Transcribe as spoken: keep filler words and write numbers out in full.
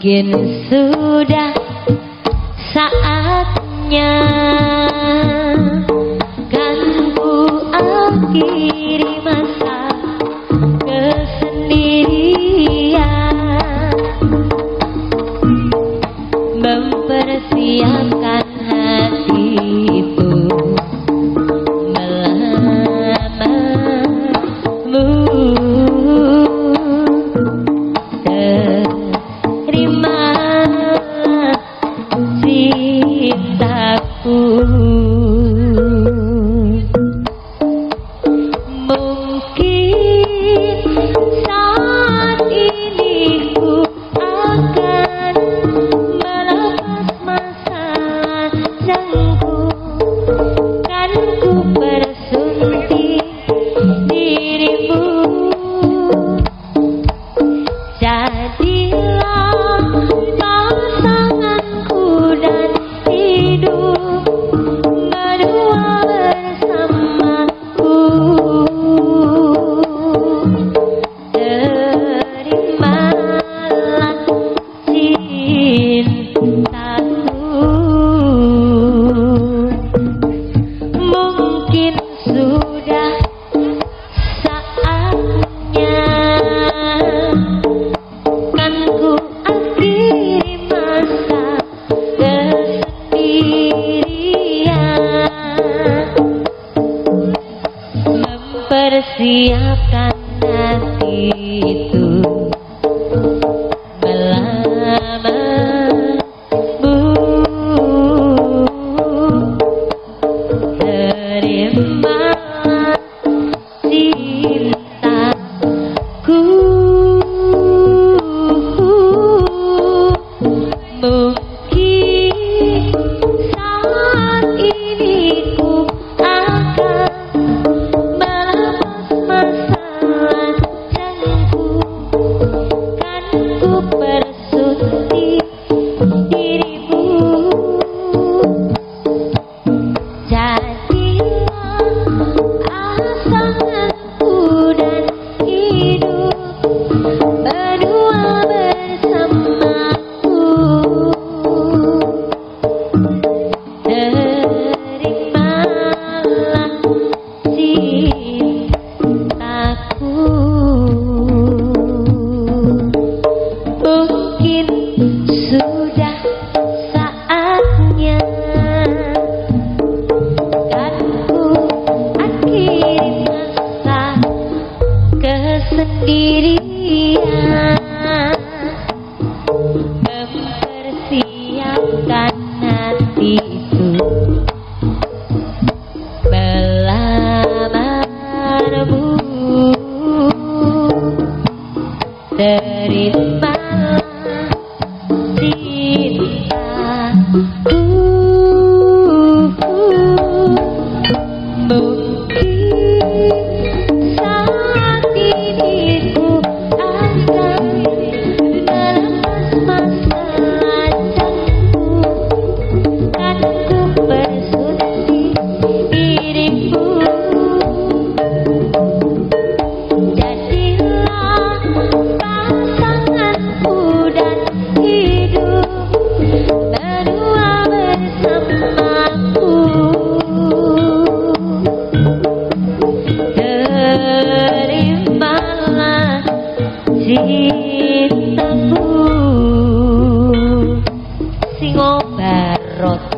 Mungkin sudah saatnya kan ku akhiri masa kesendirian, mempersiapkan hatiku melamamu. Terimalah cintaku. Mungkin saat ini ku akan melepas masalah jangku, kan ku bersunting dirimu. Jadilah pasanganku dan hidup berdua bersamaku. Terimalah cintaku. Mungkin sudah saatnya kan ku akhiri masa kesendirian, mempersiapkan hati itu melamamu. Terimalah cintaku. Mungkin saat ini ku akan melepas masalah jangku, kan ku bersunting dirimu. Jadilah pasanganku dan hidup berdua bersamaku. Terimalah cintaku. Mungkin sudah saatnya kan ku akhiri masa kesendirian, mempersiapkan hati itu melamarmu. Terimalah cintaku. Mungkin saat ini ku akan melepas masalah jangku, kan ku bersunting dirimu. Jadilah pasanganku dan hidup berdua bersamaku. Terimalah cintaku. Singo Barot.